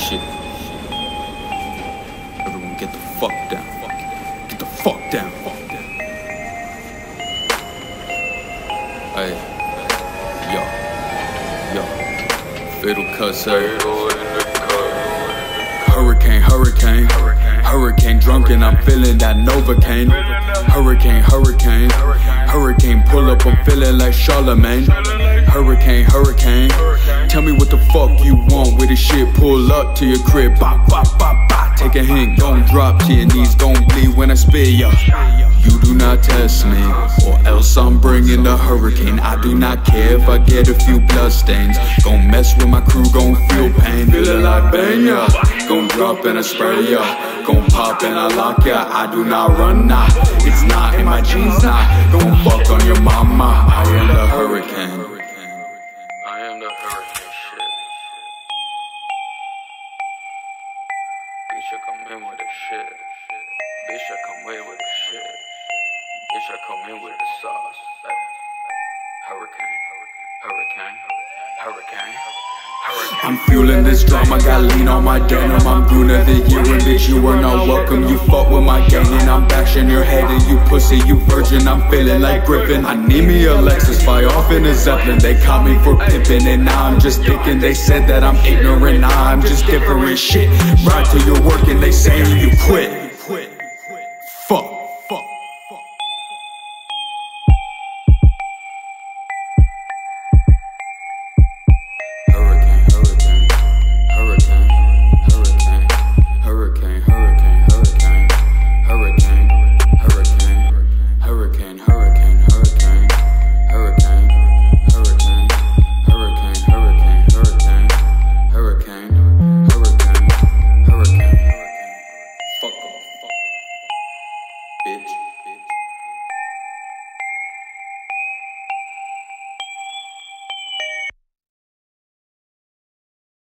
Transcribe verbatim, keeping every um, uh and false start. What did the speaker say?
shit. Everyone get the fuck down. Get the fuck down. Hey, yo, yo, fatal cuss, hey. Hurricane, hurricane, hurricane drunk and I'm feeling that Novocaine. Hurricane, hurricane, hurricane pull up, I'm feeling like Charlemagne. Hurricane, hurricane, tell me what the fuck you want with this shit. Pull up to your crib, bop, bop, bop, bop. Take a hint, don't drop to your knees, don't bleed when I spit ya. You do not test me, or else I'm bringing the hurricane. I do not care if I get a few bloodstains. Gon' mess with my crew, gon' feel pain. Feeling like bang ya, gon' drop and I spray ya. Gon' pop and I lock ya, I do not run now. It's not in my jeans now, gon' fuck on your mama. I am the hurricane. I am the hurricane shit. Bitch, I come in with the shit. Bitch, I come away with the shit. Bitch, I come in with the sauce. Hurricane, hurricane, hurricane, hurricane. I'm fueling this drama, got lean on my denim. I'm goon of the year and bitch, you are not welcome. You fuck with my gang and I'm bashing your head. And you pussy, you virgin, I'm feeling like Griffin. I need me a Lexus, fly off in a Zeppelin. They caught me for pimping and now I'm just thinking. They said that I'm ignorant, now I'm just different shit. Right till you're working, they saying you quit. Fuck. Bitch.